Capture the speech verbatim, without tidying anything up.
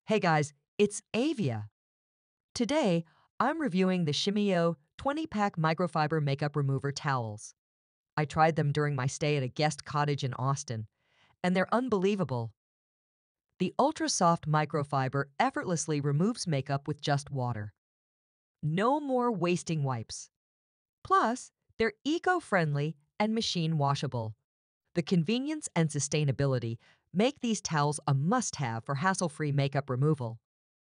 Hey guys, it's Avia. Today, I'm reviewing the Shimeo twenty pack microfiber makeup remover towels. I tried them during my stay at a guest cottage in Austin, and they're unbelievable. The ultra-soft microfiber effortlessly removes makeup with just water. No more wasting wipes. Plus, they're eco-friendly and machine washable. The convenience and sustainability make these towels a must-have for hassle-free makeup removal.